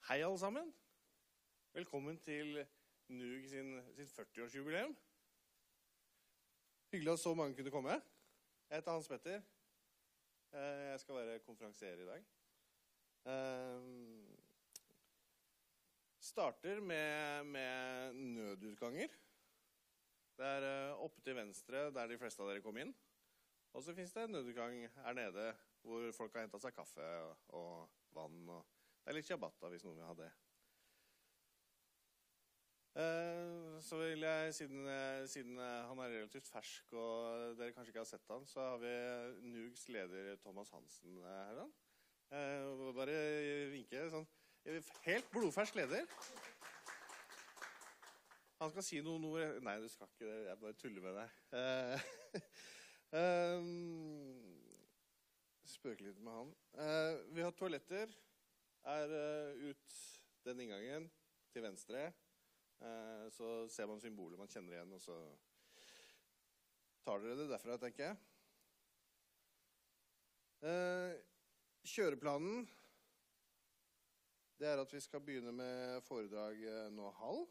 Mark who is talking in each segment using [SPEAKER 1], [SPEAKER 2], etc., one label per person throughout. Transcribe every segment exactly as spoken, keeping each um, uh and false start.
[SPEAKER 1] Hei alle sammen. Velkommen til Nug sin, sin førti-årsjubileum. Hyggelig at så mange kunne komme. Jeg heter Hans Petter. Jeg skal være konferansier i dag. Starter med, med nødutganger. Det er oppe til venstre der de fleste av dere kom inn. Og så finnes det en nødutgang her nede hvor folk har hentet seg kaffe og vann. Og det er litt ciabatta hvis noen vil ha det. Så vil jeg, siden, siden han er relativt fersk og dere kanskje ikke har sett han, så har vi Nugs leder Thomas Hansen her. Bare vinke sånn. Helt blodfersk leder. Han skal si noen ord. Nei, du skal ikke det. Jeg bare tuller med deg. Spøker litt med han. Vi har toaletter. Er ut den inngangen til venstre. Så ser man symboler man kjenner igjen, og så tar dere det derfra, tenker jeg. Kjøreplanen, det er at vi skal begynne med foredrag nå halv.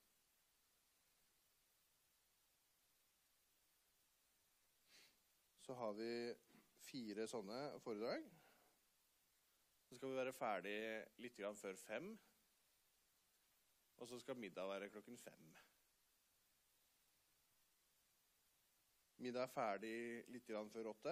[SPEAKER 1] Så har vi fire sånne foredrag. Så skal vi være ferdig litt grann før fem. Og så skal middag være klokken fem. Middag er ferdig litt grann før åtte.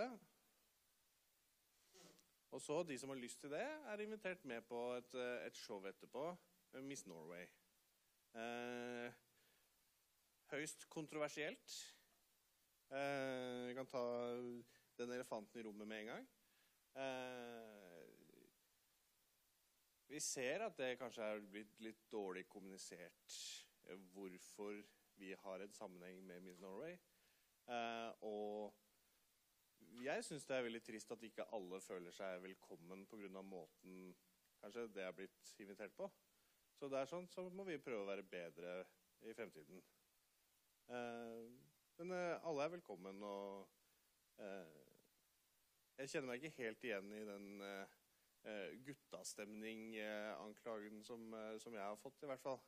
[SPEAKER 1] Og så, de som har lyst til det, er invitert med på et, et show etterpå med Miss Norway. Eh, høyst kontroversielt. Eh, vi kan ta den elefanten i rommet med en gang. Eh, vi ser at det kanskje er blitt litt dårlig kommunisert hvorfor vi har en sammenheng med Miss Norway. Eh, og jeg synes det er veldig trist at ikke alle føler seg velkommen på grunn av måten kanskje det er blitt invitert på. Så det er sånn, så må vi prøve å være bedre i fremtiden. Eh, men eh, alle er velkommen, og eh, jeg kjenner meg ikke helt igjen i den eh, guttastemning-anklagen som, som jeg har fått, i hvert fall.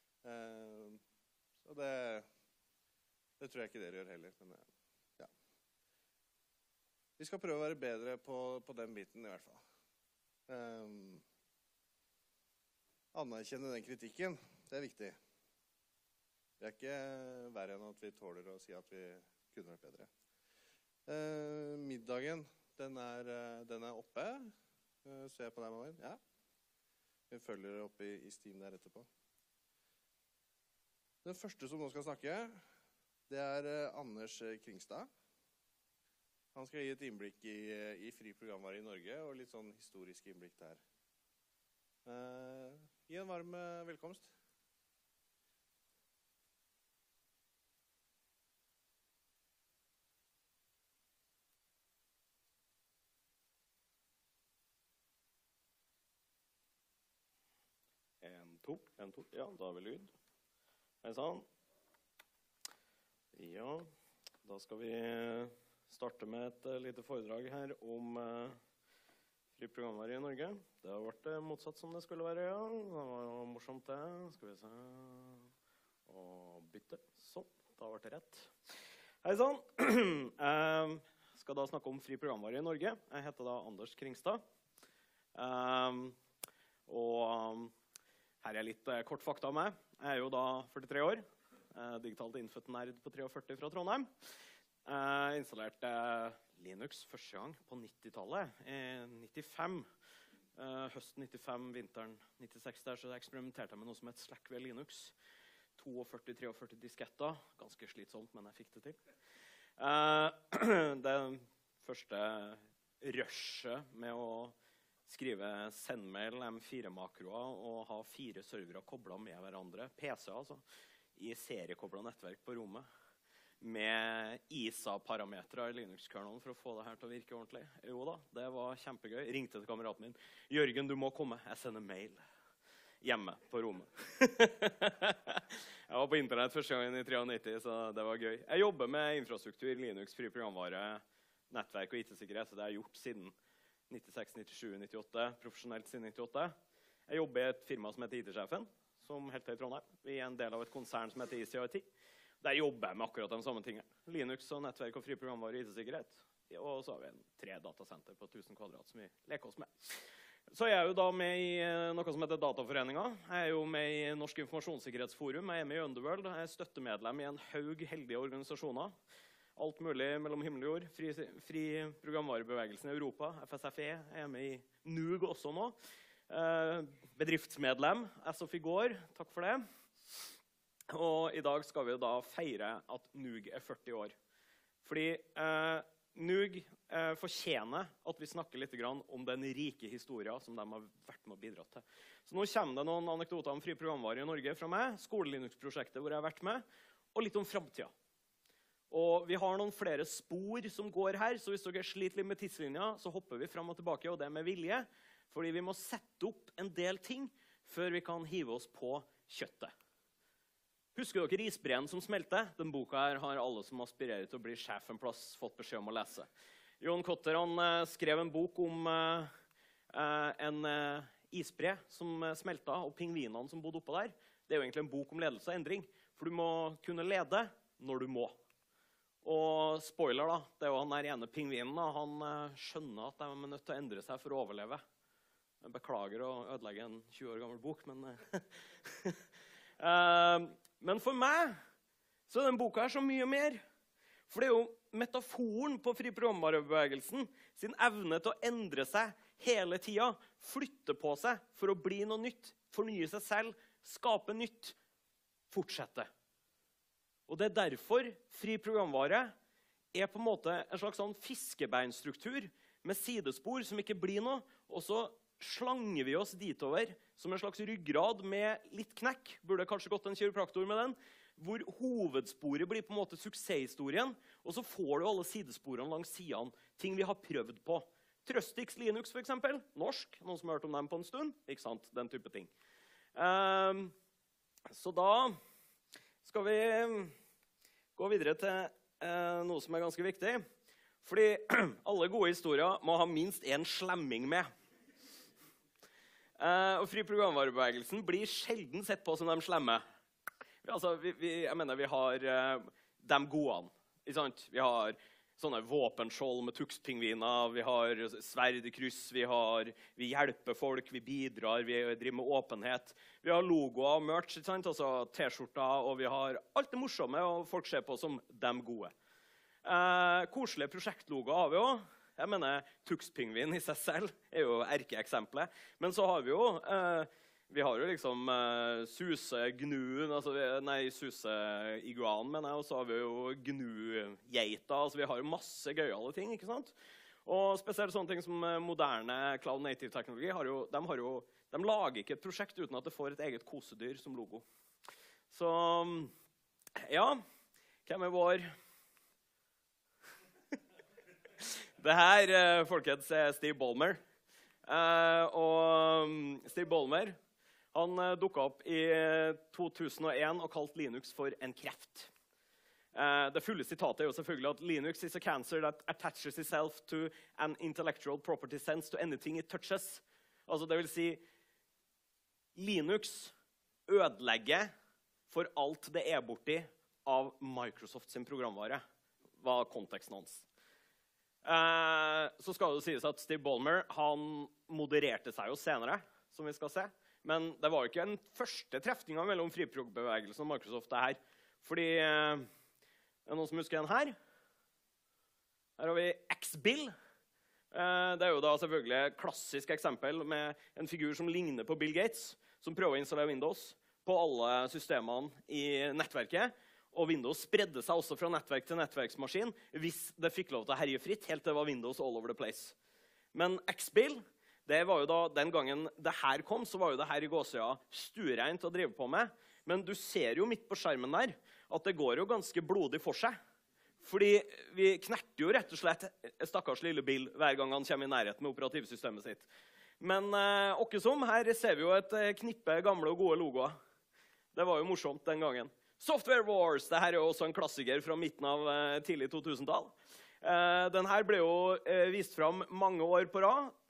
[SPEAKER 1] Så det, det tror jeg ikke dere gjør heller. Men ja. Vi skal prøve å være bedre på, på den biten, i hvert fall. Um, anerkjenne den kritikken, det er viktig. Det er ikke verre enn at vi tåler å si at vi kunne vært bedre. Uh, middagen, den er, den er oppe. Ser jeg på deg, Malin? Ja. Vi følger opp i, i Steam der etterpå. Den første som nå skal snakke, det er uh, Anders Kringstad. Han skal gi et innblikk i, i fri programvare i Norge, og litt sånn historisk innblikk der. Uh, gi en varm uh, velkomst.
[SPEAKER 2] En, to, en, to. Ja, da har vi lyd. Hei sann. Ja, da skal vi starte med et uh, lite foredrag her om uh, fri programvare i Norge. Det har vært uh, motsatt som det skulle være, ja. Det var jo morsomt det. Skal vi se. Og bytte. Sånn, da ble det rett. Hei sann. Jeg uh, skal da snakke om fri programvare i Norge. Jeg heter da Anders Kringstad. Um, og... Um, Her er litt eh, kort fakta om meg. Jeg er jo da førtitre år, eh, digitalt innfødt nerd på førti-tre fra Trondheim. Jeg installerte eh, Linux første gang på nittitallet, i nittifem. Eh, høsten nittifem, vinteren nittiseks der, så jeg eksperimenterte med noe som het Slackware Linux. førti-to, førti-tre disketter. Ganske slitsomt, men jeg fikk det til. Eh, det første rushet med å skrive sendmail, M fire-makroer og ha fire servere koblet med hverandre, P C altså, i seriekoblet nettverk på rommet, med I S A-parametre i Linux-kernelen for å få det her til å virke ordentlig. Jo da, det var kjempegøy. Jeg ringte til kameraten min. Jørgen, du må komme. Jeg sender mail hjemme på rommet. Jeg var på internett første gangen i nittitre, så det var gøy. Jeg jobber med infrastruktur, Linux, fri programvare, nettverk og I T-sikkerhet, så det har jeg gjort siden nittiseks, nittisju, nittiåtte, profesjonelt siden nittiåtte. Jeg jobber i et firma som heter I T-sjefen, som helt til i Trondheim. Vi er en del av et konsern som heter I C I T. Der jobber jeg med akkurat de samme tingene. Linux og nettverk og fri programvare og I T-sikkerhet. Og så har vi en tre datasenter på tusen kvadrat som vi leker oss med. Så jeg er jo da med i noe som heter Dataforeningen. Jeg er jo med i Norsk informasjonssikkerhetsforum. Jeg er med i Underworld. Jeg er støttemedlem i en haug heldige organisasjoner. Alt mulig mellom himmel og jord. Fri, fri programvarebevegelsen i Europa, F S F E. Jeg er med i N U G også nå. Eh, bedriftsmedlem, S F I går. Takk for det. Og i dag skal vi da feire at N U G er førti år. Fordi eh, N U G eh, fortjener at vi snakker litt grann om den rike historien som de har vært med å bidra til. Så nå kommer det noen anekdoter om fri programvare i Norge fra meg, Skole-Linux-prosjektet hvor jeg har vært med, og litt om fremtiden. Og vi har noen flere spor som går her, så hvis dere sliter litt med tidslinja, så hopper vi frem og tilbake, og det med vilje, fordi vi må sette opp en del ting før vi kan hive oss på kjøttet. Husker dere isbreen som smelter? Den boka her har alle som aspirerer til å bli sjef en plass fått beskjed om å lese. John Kotter han, uh, skrev en bok om uh, uh, en uh, isbre som uh, smelta, og pingvinene som bodde oppe der. Det er jo egentlig en bok om ledelse og endring, for du må kunne lede når du må. Og spoiler da, det er jo han der ene pingvinen, da, han uh, skjønner at de er nødt til å endre seg for å overleve. Jeg beklager å ødelegge en tjue år gammel bok, men... Uh, uh, Men for meg så er den boka her så mye mer. For det er jo metaforen på fri programvarebevegelsen sin evne til å endre seg hele tiden, flytte på seg for å bli noe nytt, fornye seg selv, skape nytt, fortsette. Og det er derfor fri programvare er på en måte en slags sånn fiskebeinstruktur med sidespor som ikke blir noe, og så slanger vi oss ditover som en slags ryggrad med litt knekk, burde kanskje gått en kiropraktor med den, hvor hovedsporet blir på en måte suksesshistorien, og så får du alle sidesporene langs sidene, ting vi har prøvd på. Trustix Linux for eksempel, norsk, noen som har hørt om dem på en stund, ikke sant, den type ting. Um, så da skal vi gå videre til uh, noe som er ganske viktig, fordi alle gode historier må ha minst en slemming med. Uh, og fri programvarebevegelsen blir sjelden sett på som de slemme. Altså, vi, vi, jeg mener, vi har uh, de gode, ikke sant? Vi har sånne våpenskjold med tukspingviner, vi har sverd i kryss, vi, har, vi hjelper folk, vi bidrar, vi driver med åpenhet. Vi har logoer og merch, ikke sant? Altså t-skjorter, og vi har alt det morsomme, og folk ser på som de gode. Uh, koselige prosjektlogoer har vi også. Jeg mener, tukspingvin i seg selv er jo erkeeksempelet. Men så har vi jo, eh, vi har jo liksom eh, suse-gnuen, altså, nei, suse-iguanen, mener jeg, og så har vi jo gnu-geita, altså vi har jo masse gøyale ting, ikke sant? Og spesielt sånne ting som moderne cloud native teknologi, har jo, de, har jo, de lager ikke et prosjekt uten at det får et eget kosedyr som logo. Så, ja, hvem er vår... Det her, folkens, er Steve Ballmer. Uh, og Steve Ballmer, han uh, dukket opp i to tusen og en og kalte Linux for en kreft. Uh, det fulle sitatet er jo selvfølgelig at Linux is a cancer that attaches itself to an intellectual property sense to anything it touches. Altså det vil si, Linux ødelegger for alt det er borti av Microsoft sin programvare, var konteksten hans. Uh, så skal det sies at Steve Ballmer, han modererte seg jo senere, som vi skal se. Men det var jo ikke den første trefningen mellom friprogbevegelsen og Microsoft det her. Fordi, uh, er det noen som husker den her? Her har vi X-Bill. Uh, det er jo da selvfølgelig et klassisk eksempel med en figur som ligner på Bill Gates, som prøver å installere Windows på alle systemene i nettverket. Og Windows spredde seg også fra nettverk til nettverksmaskin hvis det fikk lov til å herje fritt, helt til det var Windows all over the place. Men X-Bill, det var jo da, den gangen det her kom, så var jo det her i gåsøya stuereint å drive på med. Men du ser jo midt på skjermen der at det går jo ganske blodig for seg. Fordi vi knerter jo rett og slett stakkars lille Bill hver gang han kommer i nærheten med operativsystemet sitt. Men eh, åkke som, her ser vi jo et knippe gamle og gode logoer. Det var jo morsomt den gangen. Software Wars, det her er jo også en klassiker fra midten av uh, tidlig to tusen-tall. Uh, den her ble jo uh, vist fram mange år på rad.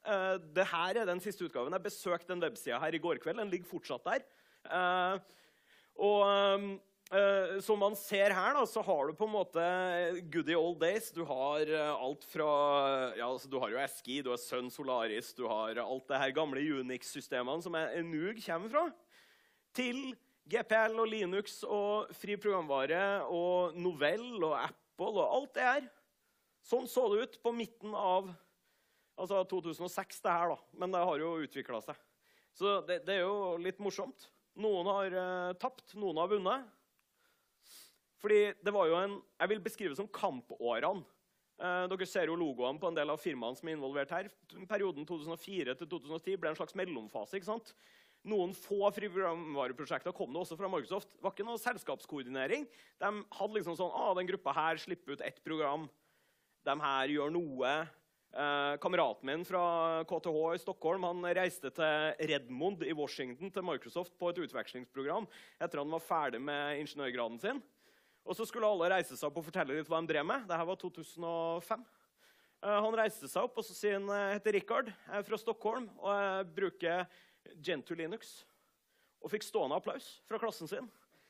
[SPEAKER 2] Uh, det her er den siste utgaven. Jeg besøkte den websiden her i går kveld. Den ligger fortsatt der. Uh, og um, uh, som man ser her, da, så har du på en måte goody old days. Du har uh, alt fra, ja, altså, du har jo ASCII, du har Sun Solaris, du har alt det her gamle Unix-systemene som er Nug kommer fra, til G P L og Linux og fri programvare og Novell og Apple og alt det her. Sånn så det ut på midten av altså to tusen og seks det her da, men det har jo utviklet seg. Så det, det er jo litt morsomt. Noen har uh, tapt, noen har vunnet. Fordi det var jo en, jeg vil beskrive som kampårene. Uh, dere ser jo logoene på en del av firmaene som er involvert her. Perioden to tusen og fire til to tusen og ti ble en slags mellomfase, ikke sant? Noen få fri programvareprosjekter kom det også fra Microsoft. Det var ikke noe selskapskoordinering. De hadde liksom sånn, ah, den gruppa her slipper ut ett program. De her gjør noe. Eh, kameraten min fra K T H i Stockholm, han reiste til Redmond i Washington til Microsoft på et utvekslingsprogram etter han var ferdig med ingeniørgraden sin. Og så skulle alle reise seg opp og fortelle litt hva de drev med. Dette var to tusen og fem. Eh, han reiste seg opp, og så sier han, jeg heter Richard, jeg er fra Stockholm, og jeg bruker Gentoo Linux. Og fikk stående applaus fra klassen sin.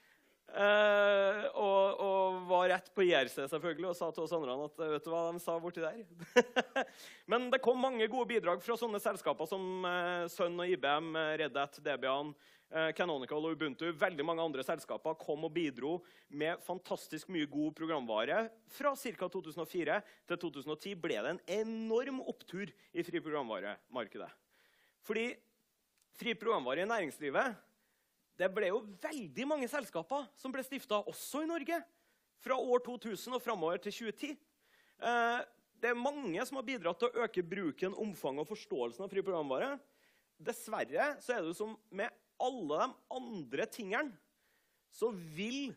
[SPEAKER 2] Uh, og, og var rett på I R C selvfølgelig og sa til oss andre at vet du hva de sa borti der? Men det kom mange gode bidrag fra sånne selskaper som uh, Sun og I B M, Red Hat, Debian, uh, Canonical og Ubuntu. Veldig mange andre selskaper kom og bidro med fantastisk mye god programvare. Fra ca. to tusen og fire til to tusen og ti ble det en enorm opptur i fri programvaremarkedet. Fordi fri programvare i næringslivet, det ble jo veldig mange selskaper som ble stiftet også i Norge, fra år to tusen og fremover til tjue ti. Eh, det er mange som har bidratt til å øke bruken, omfang og forståelsen av fri programvare. Dessverre så er det jo som med alle de andre tingene, så vil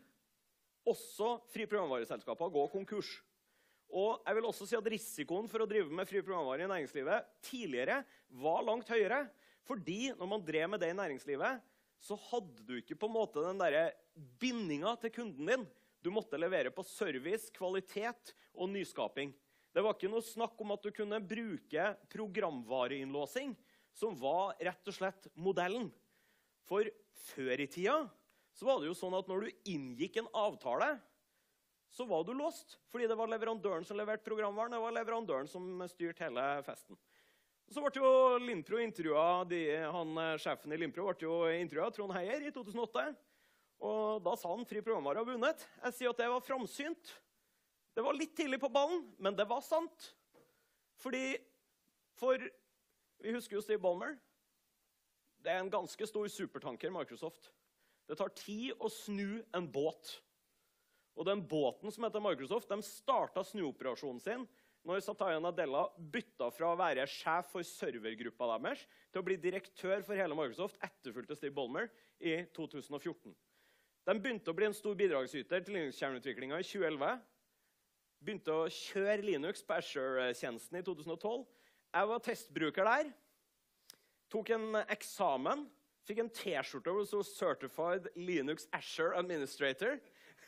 [SPEAKER 2] også fri programvareselskaper gå konkurs. Og jeg vil også si at risikoen for å drive med fri programvare i næringslivet tidligere var langt høyere, fordi når man drev med det i næringslivet, så hadde du ikke på en måte den der bindingen til kunden din. Du måtte levere på service, kvalitet og nyskaping. Det var ikke noe snakk om at du kunne bruke programvareinnlåsing, som var rett og slett modellen. For før i tida så var det jo sånn at når du inngikk en avtale, så var du låst. Fordi det var leverandøren som leverte programvaren, det var leverandøren som styrte hele festen. Så ble jo Linpro intervjuet, han, sjefen i Linpro ble jo intervjuet, Trond Heier, i to tusen og åtte. Og da sa han fri programvare har vunnet. Jeg sier at det var framsynt. Det var litt tidlig på ballen, men det var sant. Fordi, for vi husker jo Steve Ballmer, det er en ganske stor supertanker, Microsoft. Det tar tid å snu en båt. Og den båten som heter Microsoft, de startet snuoperasjonen sin når Satya Nadella bytta fra å være sjef for servergruppa deres til å bli direktør for hele Microsoft, etterfulgt av Steve Ballmer, i to tusen og fjorten. De begynte å bli en stor bidragsyter til Linux-kjerneutviklingen i tjue elleve. Begynte å kjøre Linux på Azure-tjenesten i to tusen og tolv. Jeg var testbruker der. Tok en eksamen. Fikk en t-skjorte hvor det stod Certified Linux Azure Administrator.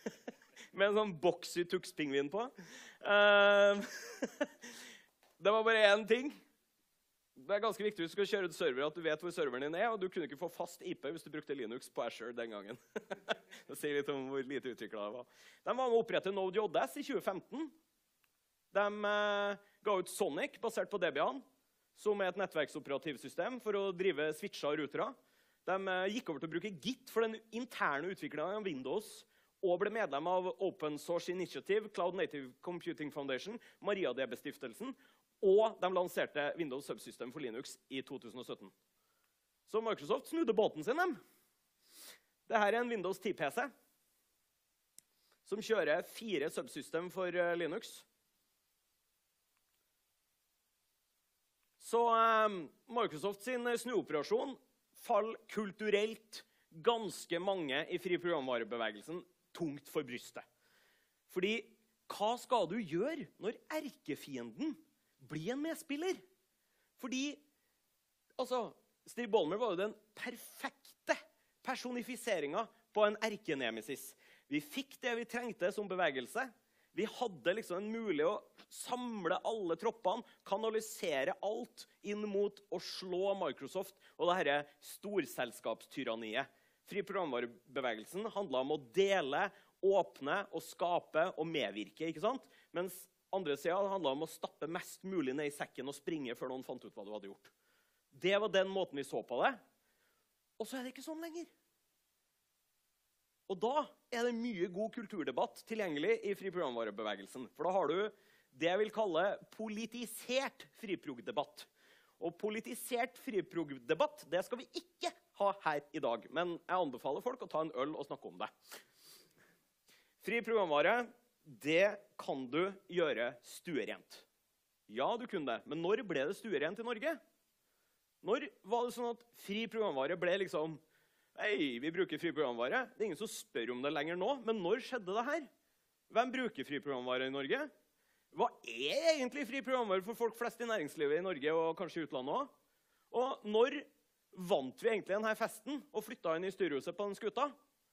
[SPEAKER 2] Med en sånn boxy tux-pingvin på. Uh, det var bare én ting. Det er ganske viktig hvis du skal kjøre ut server at du vet hvor serveren din er, og du kunne ikke få fast I P hvis du brukte Linux på Azure den gangen. Det sier litt om hvor lite utviklet det var. De var med å opprette Node.js i tjue femten. De uh, ga ut Sonic basert på Debian, som er et nettverksoperativsystem for å drive switcher og routere. De uh, gikk over til å bruke Git for den interne utviklingen av Windows, og ble medlem av Open Source Initiative, Cloud Native Computing Foundation, MariaDB-stiftelsen, og de lanserte Windows Subsystem for Linux i to tusen og sytten. Så Microsoft snudde båten sin dem. Dette er en Windows ti P C, som kjører fire subsystem for Linux. Så eh, Microsoft sin snuoperasjon fall kulturelt ganske mange i fri programvarebevegelsen tungt for brystet. Fordi, hva skal du gjøre når erkefienden blir en medspiller? Fordi, altså, Steve Ballmer var jo den perfekte personifiseringen på en erkenemesis. Vi fikk det vi trengte som bevegelse. Vi hadde liksom en mulighet å samle alle troppene, kanalisere alt inn mot å slå Microsoft og det her storselskapstyranniet. Fri programvarebevegelsen handlet om å dele, åpne og skape og medvirke, ikke sant? Mens andre siden handlet om å stappe mest mulig ned i sekken og springe før noen fant ut hva du hadde gjort. Det var den måten vi så på det. Og så er det ikke sånn lenger. Og da er det mye god kulturdebatt tilgjengelig i fri programvarebevegelsen. For da har du det jeg vil kalle politisert friprogdebatt. Og politisert friprogdebatt, det skal vi ikke ha her i dag. Men jeg anbefaler folk å ta en øl og snakke om det. Fri programvare, det kan du gjøre stuerent. Ja, du kunne det. Men når ble det stuerent i Norge? Når var det sånn at fri programvare ble liksom, hei, vi bruker fri programvare. Det er ingen som spør om det lenger nå, men når skjedde det her? Hvem bruker fri programvare i Norge? Hva er egentlig fri programvare for folk flest i næringslivet i Norge og kanskje i utlandet også? Og når vant vi egentlig denne festen og flyttet inn i styrehuset på den skuta?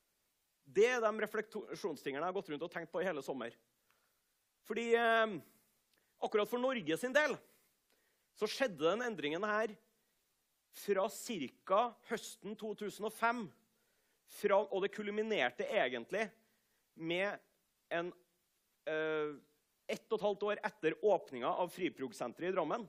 [SPEAKER 2] Det er de refleksjonstingene jeg har gått rundt og tenkt på i hele sommer. Fordi eh, akkurat for Norge sin del så skjedde den endringen her fra cirka høsten to tusen og fem, fra, og det kulminerte egentlig med en, eh, ett og et halvt år etter åpningen av Friprog-senteret i Drammen,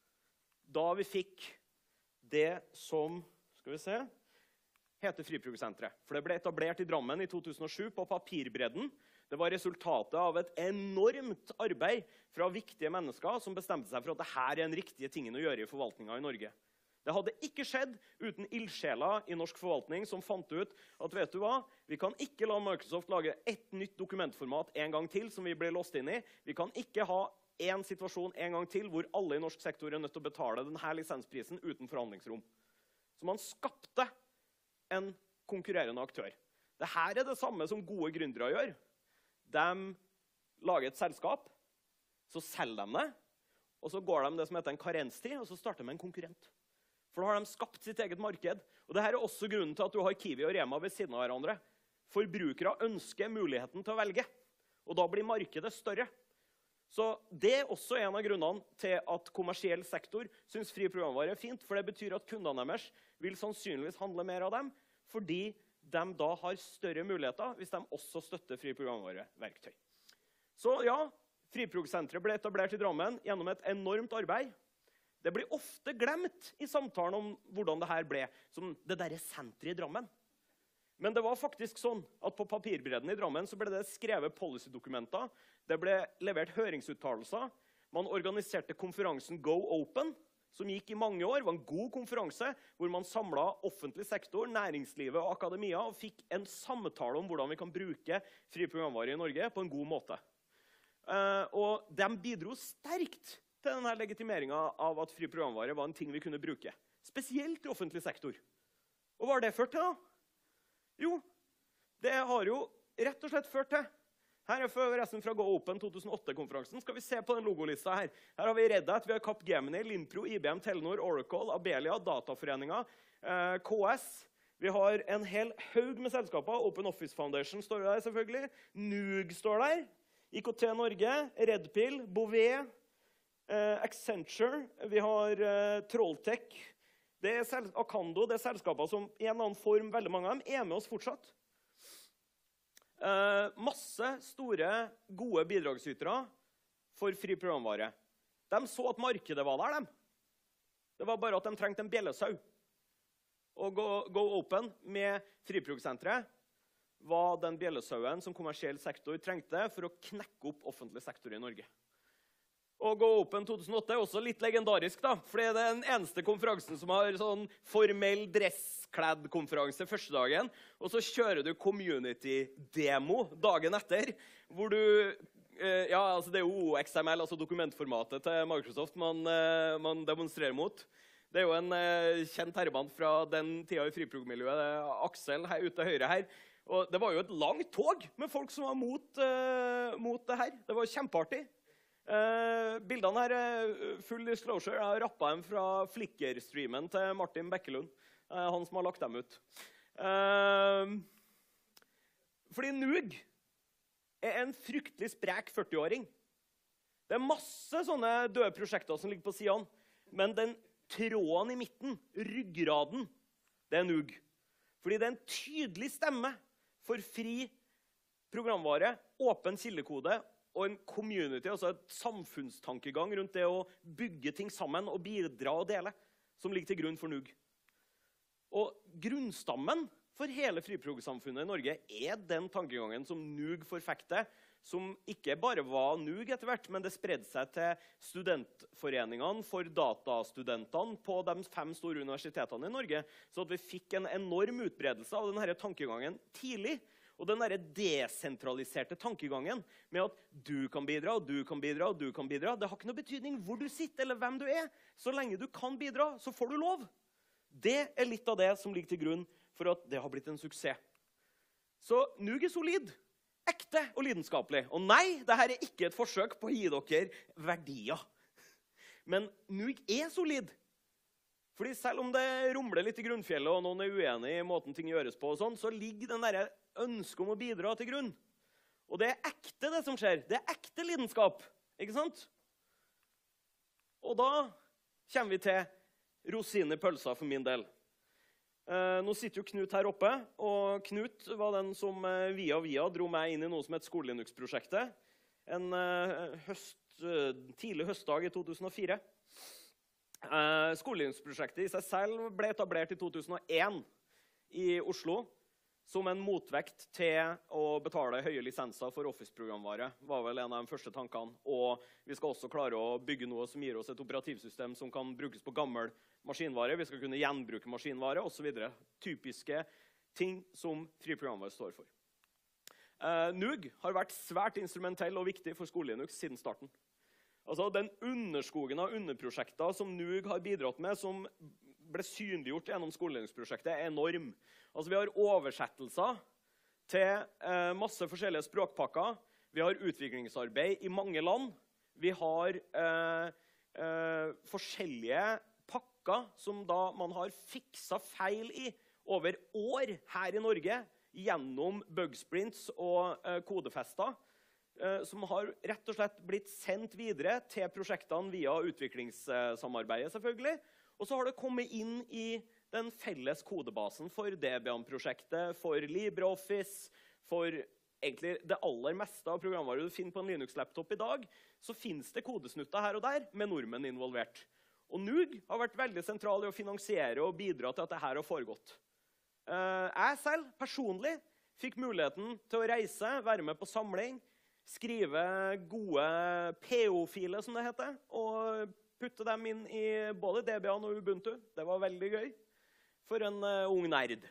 [SPEAKER 2] da vi fikk det som, skal vi se, heter Friprog-senteret. For det ble etablert i Drammen i to tusen og sju på papirbredden. Det var resultatet av et enormt arbeid fra viktige mennesker som bestemte seg for at dette er den riktige tingen å gjøre i forvaltningen i Norge. Det hadde ikke skjedd uten ildsjeler i norsk forvaltning som fant ut at, vet du hva, vi kan ikke la Microsoft lage et nytt dokumentformat en gang til som vi ble låst inn i. Vi kan ikke ha en situasjon en gang til hvor alle i norsk sektor er nødt til å betale denne lisensprisen uten forhandlingsrom. Så man skapte en konkurrerende aktør. Dette er det samme som gode gründere gjør. De lager et selskap, så selger de det, og så går de det som heter en karenstid, og så starter de en konkurrent. For da har de skapt sitt eget marked. Og dette er også grunnen til at du har Kiwi og Rema ved siden av hverandre. Forbrukere ønsker muligheten til å velge, og da blir markedet større. Så det er også en av grunnene til at kommersiell sektor synes fri programvare er fint, for det betyr at kundene deres vil sannsynligvis handle mer av dem, fordi de da har større muligheter hvis de også støtter fri programvareverktøy. Så ja, Friprog-senteret ble etablert i Drammen gjennom et enormt arbeid. Det blir ofte glemt i samtalen om hvordan det her ble, som det der senteret i Drammen. Men det var faktisk sånn at på papirbredden i Drammen så ble det skrevet policydokumenter, det ble levert høringsuttalelser, man organiserte konferansen Go Open, som gikk i mange år, var en god konferanse, hvor man samlet offentlig sektor, næringslivet og akademia, og fikk en samtale om hvordan vi kan bruke fri programvare i Norge på en god måte. Og de bidro sterkt til denne legitimeringen av at fri programvare var en ting vi kunne bruke. Spesielt i offentlig sektor. Og hva har det ført til da? Jo, det har jo rett og slett ført til. Her er forresten fra Go Open to tusen og åtte-konferansen. Skal vi se på den logolista her. Her har vi Red Hat, vi har Capgemini, Linpro, I B M, Telenor, Oracle, Abelia, Dataforeningen, eh, K S. Vi har en hel haug med selskaper. Open Office Foundation står der selvfølgelig. Nug står der. I K T Norge, Redpill, Bouvet, eh, Accenture. Vi har eh, Trolltech. Det er Akando, det er selskaper som i en eller annen form, veldig mange av dem, er med oss fortsatt. Uh, masse store, gode bidragsytere for fri programvare. De så at markedet var der, dem. Det var bare at de trengte en bjellesau. Og Go, Go Open med Friprog-senteret var den bjellesauen som kommersiell sektor trengte for å knekke opp offentlig sektor i Norge. Og Go Open to tusen og åtte er også litt legendarisk, da, for det er den eneste konferansen som har sånn formell dresskledd-konferanse første dagen, og så kjører du community-demo dagen etter, hvor du, eh, ja, altså det er jo O X M L, altså dokumentformatet til Microsoft man, eh, man demonstrerer mot. Det er jo en eh, kjent herremann fra den tida i friprog-miljøet, Aksel, her ute høyre her, og det var jo et langt tog med folk som var mot, eh, mot det her. Det var kjempeartig. Uh, bildene her er full disclosure. Jeg har rappet dem fra Flickr-streamen til Martin Bekkelund. Uh, han som har lagt dem ut. Uh, fordi Nug,
[SPEAKER 3] er en fryktelig sprek førti-åring. Det er masse sånne døde prosjekter som ligger på siden, men den tråden i midten, ryggraden, det er Nug. Fordi det er en tydelig stemme for fri programvare, åpen kildekode og en community, altså et samfunnstankegang rundt det å bygge ting sammen og bidra og dele, som ligger til grunn for Nug. Og grunnstammen for hele friprogsamfunnet i Norge er den tankegangen som Nug forfekter, som ikke bare var Nug etter hvert, men det spredde seg til studentforeningene for datastudentene på de fem store universitetene i Norge, så at vi fikk en enorm utbredelse av denne tankegangen tidlig. Og den der desentraliserte tankegangen med at du kan bidra, og du kan bidra, og du kan bidra, det har ikke noe betydning hvor du sitter eller hvem du er. Så lenge du kan bidra, så får du lov. Det er litt av det som ligger til grunn for at det har blitt en suksess. Så Nug er solid, ekte og lidenskapelig. Og nei, dette er ikke et forsøk på å gi dere verdier. Men Nug er solid. Fordi selv om det rumler litt i grunnfjellet, og noen er uenig i måten ting gjøres på, og sånn, så ligger den der ønsket om å bidra til grunn. Og det er ekte det som skjer. Det er ekte lidenskap, ikke sant? Og da kommer vi til rosinen i pølsa for min del. Eh, nå sitter jo Knut her oppe, og Knut var den som eh, via via dro meg inn i noe som heter Skole-Linux-prosjektet. En eh, høst, eh, tidlig høstdag i to tusen og fire. Uh, Skole-Linux-prosjektet i seg selv ble etablert i to tusen og en i Oslo som en motvekt til å betale høye lisenser for Office-programvare, var vel en av de første tankene. Og vi skal også klare å bygge noe som gir oss et operativsystem som kan brukes på gammel maskinvare. Vi skal kunne gjenbruke maskinvare og så videre. Typiske ting som fri programvare står for. Uh, Nug har vært svært instrumentell og viktig for Skole-Linux siden starten. Altså, den underskogen av underprosjekter som Nug har bidratt med, som ble synliggjort gjennom Skole-Linux-prosjektet, er enorm. Altså, vi har oversettelser til eh, masse forskjellige språkpakker. Vi har utviklingsarbeid i mange land. Vi har eh, eh, forskjellige pakker som da man har fikset feil i over år her i Norge, gjennom bugsprints og eh, kodefester, som har rett og slett blitt sendt videre til prosjektene via utviklingssamarbeidet, selvfølgelig. Og så har det kommet inn i den felles kodebasen for Debian-prosjektet, for LibreOffice, for egentlig det aller meste av programvare du finner på en Linux-laptop i dag, så finnes det kodesnutter her og der med nordmenn involvert. Og Nug har vært veldig sentral i å finansiere og bidra til at dette har foregått. Jeg selv, personlig, fikk muligheten til å reise, være med på samling, skrive gode P O-filer, som det heter, og putte dem inn i både Debian og Ubuntu. Det var veldig gøy for en uh, ung nerd.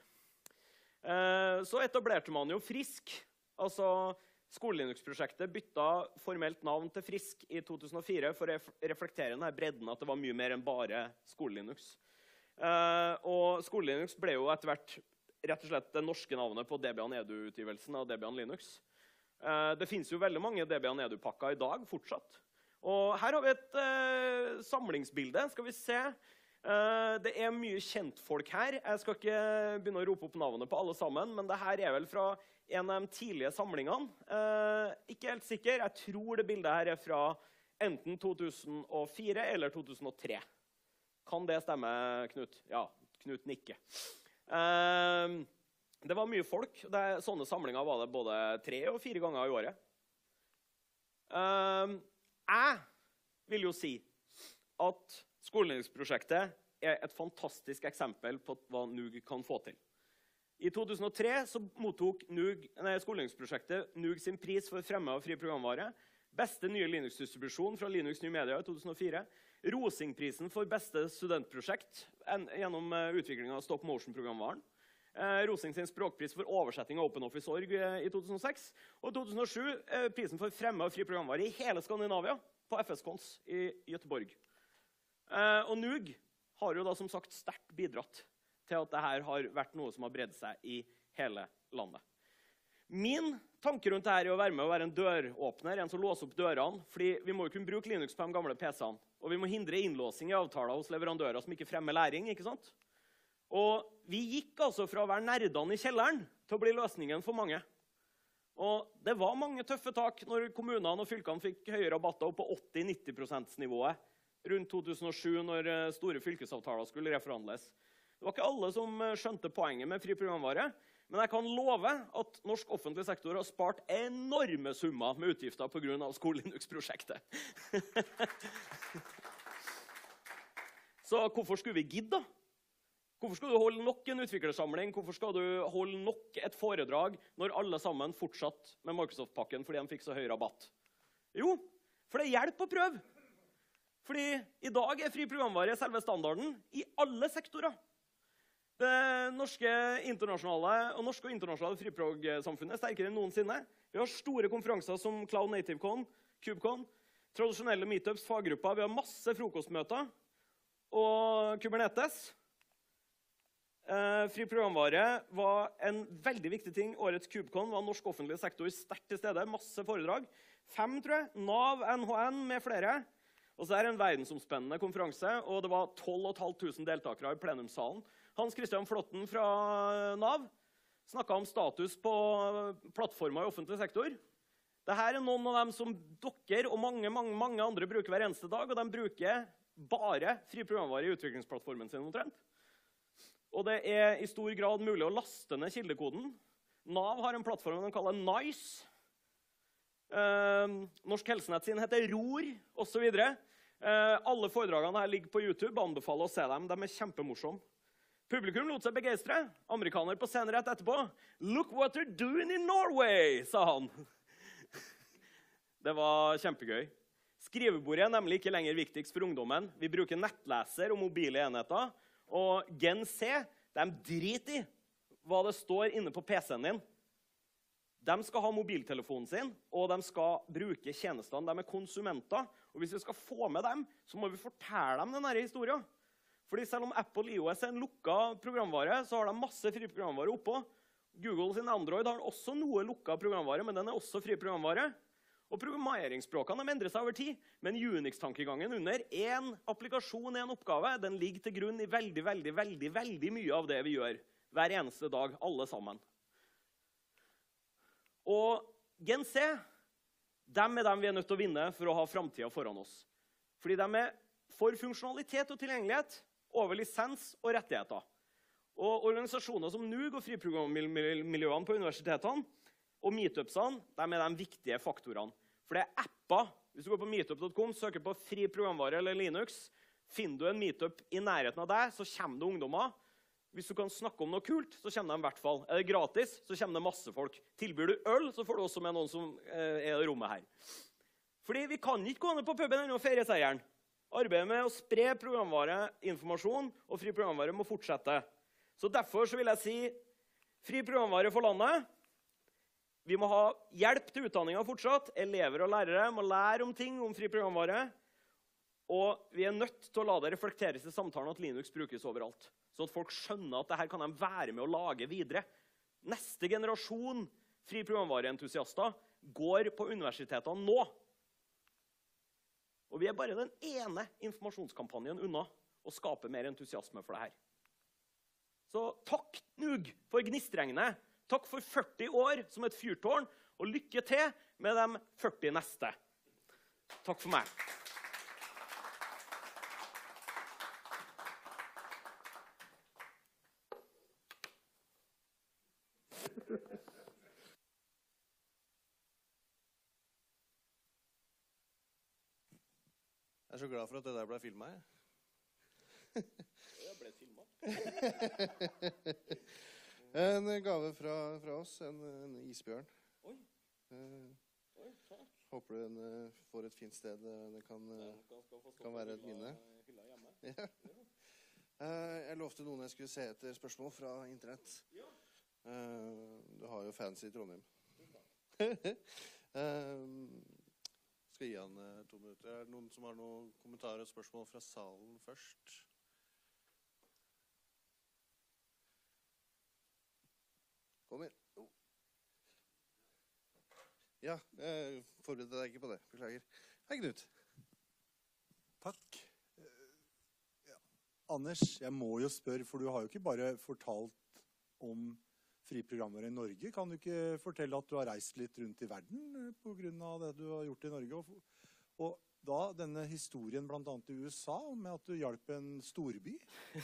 [SPEAKER 3] Uh, så etablerte man jo Frisk. Altså, Skole-Linux-prosjektet bytta formelt navn til Frisk i to tusen og fire for å reflektere denne bredden at det var mye mer enn bare Skole-Linux. Uh, og Skole-Linux ble jo etter hvert rett og slett det norske navnet på Debian Edu-utgivelsen av Debian Linux. Det finnes jo veldig mange Debian Edu-pakker i dag fortsatt. Og her har vi et uh, samlingsbilde. Skal vi se. Uh, det er mye kjentfolk her. Jeg skal ikke begynne å rope opp navnet på alle sammen, men det her er vel fra en av de tidlige samlingene. Uh, ikke helt sikker. Jeg tror det bildet her er fra enten to tusen og fire eller to tusen og tre. Kan det stemme, Knut? Ja, Knut nikker. Uh, Det var mye folk. Det, sånne samlinger var det både tre og fire ganger i året. Uh, jeg vil jo si at Skole-Linux-prosjektet er et fantastisk eksempel på hva Nug kan få til. I to tusen og tre så mottok Skole-Linux-prosjektet Nug sin pris for fremme av fri programvare, beste nye Linux-distribusjon fra Linux New Media i to tusen og fire, Rosing-prisen for beste studentprosjekt gjennom utviklingen av Stop Motion-programvaren, Eh, Rosing sin språkpris for oversetting av OpenOffice Org eh, i to tusen og seks, og i to tusen og sju eh, prisen for fremme av fri programvare i hele Skandinavia på F S-Cons i Göteborg. Eh, og Nug har jo da som sagt sterkt bidratt til at dette har vært noe som har bredt seg i hele landet. Min tanke rundt dette er å være med å være en døråpner, en som låser opp dørene, fordi vi må jo kunne bruke Linux på de gamle P C-ene, og vi må hindre innlåsing i avtaler hos leverandører som ikke fremmer læring, ikke sant? Og vi gikk altså fra å være nerdene i kjelleren til å bli løsningen for mange. Og det var mange tøffe tak når kommunene og fylkene fikk høye rabatter opp på åtti til nitti prosent-nivået rundt to tusen og sju, når store fylkesavtaler skulle reforhandles. Det var ikke alle som skjønte poenget med fri programvare, men jeg kan love at norsk offentlig sektor har spart enorme summer med utgifter på grunn av Skole-Linux-prosjektet. Så hvorfor skulle vi gidde da? Hvorfor skal du holde nok en utviklersamling? Hvorfor skal du holde nok et foredrag når alle sammen fortsatt med Microsoft-pakken fordi de fikk så høy rabatt? Jo, for det hjelper å prøve. Fordi i dag er fri programvare selve standarden i alle sektorer. Det norske internasjonale og norske og internasjonale friprog-samfunnet er sterkere enn noensinne. Vi har store konferanser som Cloud Native Con, KubeCon, tradisjonelle meetups, faggrupper, vi har masse frokostmøter og Kubernetes. Eh, fri programvare var en veldig viktig ting. Årets KubeCon var norsk offentlig sektor sterkt til stede, masse foredrag. Fem, tror jeg, NAV, N H N med flere. Og så er det en verdensomspennende konferanse, og det var tolv og et halvt tusen deltakere i plenumssalen. Hans Christian Flåtten fra NAV snakket om status på plattformer i offentlig sektor. Dette er noen av dem som dere og mange, mange, mange andre bruker hver eneste dag, og de bruker bare fri programvare i utviklingsplattformen sin omtrent. Og det er i stor grad mulig å laste ned kildekoden. NAV har en plattform de kaller NICE. Eh, Norsk Helsenett sin heter ROR, og så videre. Eh, alle foredragene her ligger på YouTube, anbefaler å se dem. De er kjempemorsomme. Publikum lot seg begeistre. Amerikaner på scenen rett etterpå. «Look what they're doing in Norway», sa han. Det var kjempegøy. Skrivebordet er nemlig ikke lenger viktigst for ungdommen. Vi bruker nettleser og mobile enheter. Og Gen Z, de driter i hva det står inne på P C-en din. De skal ha mobiltelefonen sin, og de skal bruke tjenestene. De er konsumenter, og hvis vi skal få med dem, så må vi fortelle dem denne historien. Fordi selv om Apple I O S er en lukket programvare, så har de masse fri programvare oppå. Google sin Android har også noe lukket programvare, men den er også fri programvare. Og programmeringsspråkene endrer seg over tid, men Unix-tankegangen under en applikasjon, en oppgave, den ligger til grunn i veldig, veldig, veldig, veldig mye av det vi gjør hver eneste dag, alle sammen. Og Gen Z, dem er dem vi er nødt til å vinne for å ha fremtiden foran oss. Fordi de er for funksjonalitet og tilgjengelighet, over lisens og rettigheter. Og organisasjoner som N U G og friprogrammiljøene på universitetene og meetupsene, de er de viktige faktorene. For det er apper. Hvis du går på meetup punktum com, søker på fri programvare eller Linux, finner du en meetup i nærheten av deg, så kommer det ungdommer. Hvis du kan snakke om noe kult, så kommer de i hvert fall. Er det gratis, så kommer det masse folk. Tilbyr du øl, så får du også med noen som eh, er i rommet her. Fordi vi kan ikke gå ned på puben ennå og feire seieren. Arbeidet med å spre programvareinformasjon og fri programvare må fortsette. Så derfor så vil jeg si fri programvare for landet. Vi må ha hjelp til utdanningen fortsatt. Elever og lærere må lære om ting om fri programvare. Og vi er nødt til å la det reflekteres i samtalen at Linux brukes overalt. Så at folk skjønner at dette kan de være med å lage videre. Neste generasjon fri programvareentusiaster går på universitetene nå. Og vi er bare den ene informasjonskampanjen unna å skape mer entusiasme for det her. Så takk, N U G, for gnistregnet. Takk for førti år som et fyrtårn, og lykke til med de førti neste. Takk for meg.
[SPEAKER 1] Jeg er så glad for at det der ble filmet.
[SPEAKER 3] Jeg ble filmet.
[SPEAKER 1] En gave fra, fra oss, en, en isbjørn.
[SPEAKER 3] Oi.
[SPEAKER 1] Uh,
[SPEAKER 3] Oi, takk.
[SPEAKER 1] håper den uh, får et fint sted. Det kan, uh, kan være et minne. Ja. Uh, jeg lovte noen jeg skulle se etter spørsmål fra internett.
[SPEAKER 3] Ja.
[SPEAKER 1] Uh, du har jo fans i Trondheim. uh, skal gi han uh, to minutter. Er det noen som har noen kommentarer og spørsmål fra salen først? Kom inn. Oh. Ja, jeg forberedte deg ikke på det. Beklager. Hei, Knut.
[SPEAKER 4] Takk. Ja. Anders, jeg må jo spørre, for du har jo ikke bare fortalt om fri programvare i Norge. Kan du ikke fortelle at du har reist litt rundt i verden på grunn av det du har gjort i Norge? Og, og da denne historien blant annet i U S A med at du hjalp en storby?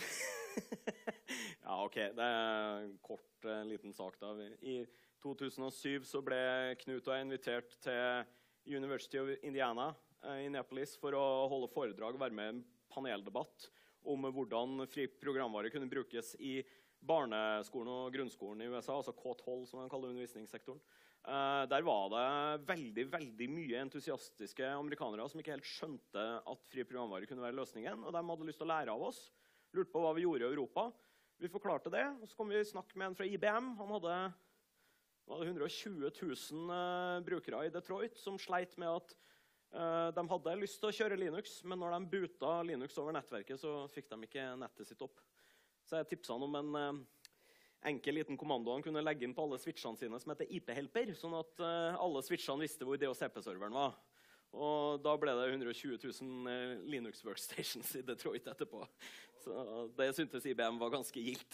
[SPEAKER 2] Ja, ok. Det er en kort, uh, liten sak da. I to tusen og syv så ble Knut og jeg invitert til University of Indiana uh, i Indianapolis for å holde foredrag og være med i en paneldebatt om hvordan fri programvare kunne brukes i barneskolen og grunnskolen i U S A, altså K tolv, som man kaller undervisningssektoren. Uh, der var det veldig, veldig mye entusiastiske amerikanere som ikke helt skjønte at fri programvare kunne være løsningen, og de hadde lyst til å lære av oss. Lurte på hva vi gjorde i Europa. Vi forklarte det, og så kom vi snakke med en fra I B M. Han hadde, hadde hundre og tjue tusen uh, brukere i Detroit som sleit med at uh, de hadde lyst til å kjøre Linux, men når de boota Linux over nettverket, så fikk de ikke nettet sitt opp. Så jeg tipset han om en uh, enkel liten kommando han kunne legge inn på alle switchene sine som heter I P-helper, sånn at uh, alle switchene visste hvor D O C P-serveren var. Og da ble det hundre og tjue tusen uh, Linux workstations i Detroit etterpå. Så det syntes I B M var ganske gildt.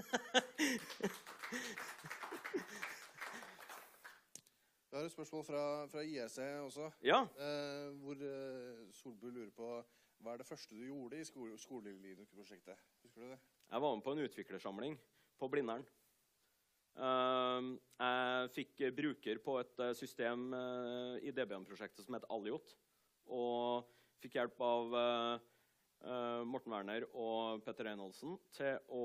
[SPEAKER 1] Vi har et spørsmål fra, fra I E C også,
[SPEAKER 2] Ja.
[SPEAKER 1] eh, hvor eh, Solbu lurer på hva er det første du gjorde i skole, skolelinux-prosjektet? Husker du det?
[SPEAKER 2] Jeg var med på en utviklersamling på Blindern. Uh, jeg fikk bruker på et uh, system uh, i D B M-prosjektet som heter Aliot, og fikk hjelp av uh, uh, Morten Werner og Petter Reinholdsen til å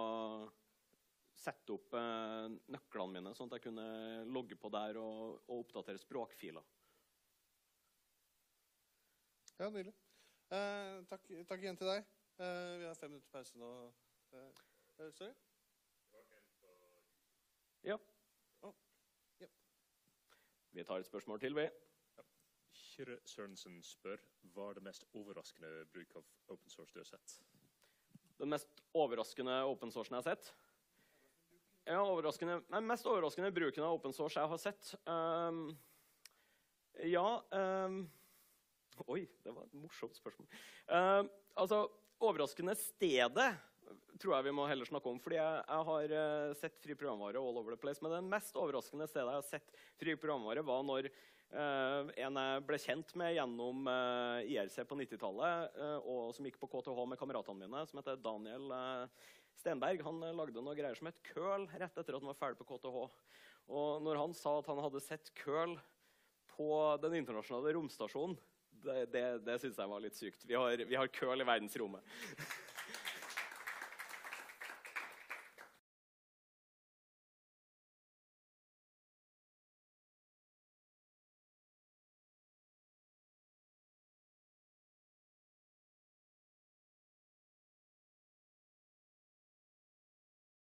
[SPEAKER 2] sette opp uh, nøklene mine, sånn at jeg kunne logge på der og, og oppdatere språkfiler.
[SPEAKER 1] Ja, nydelig. Eh, takk, takk igjen til deg. Eh, vi har fem minutter pause nå. Eh, sorry?
[SPEAKER 2] Ja.
[SPEAKER 1] Oh, ja.
[SPEAKER 2] Vi tar et spørsmål til, vi.
[SPEAKER 5] Kyrre Sørensen spør, hva er det mest overraskende bruk av open source du har sett?
[SPEAKER 2] Den mest overraskende open sourcen jeg har sett? Ja, overraskende, den mest overraskende bruken av open source jeg har sett. Um, ja, um, oi, det var et morsomt spørsmål. Um, altså, overraskende stedet tror jeg vi må heller snakke om, fordi jeg, jeg har uh, sett fri programvare all over the place, men den mest overraskende stedet jeg har sett fri programvare var når uh, en jeg ble kjent med gjennom uh, I R C på nittitallet, uh, og som gikk på K T H med kameratene mine, som heter Daniel uh, Stenberg. Han uh, lagde noe greier som het curl rett etter at han var ferdig på K T H. Og når han sa at han hadde sett curl på den internasjonale romstasjonen, det, det, det synes jeg var litt sykt. Vi har, vi har curl i verdensrommet.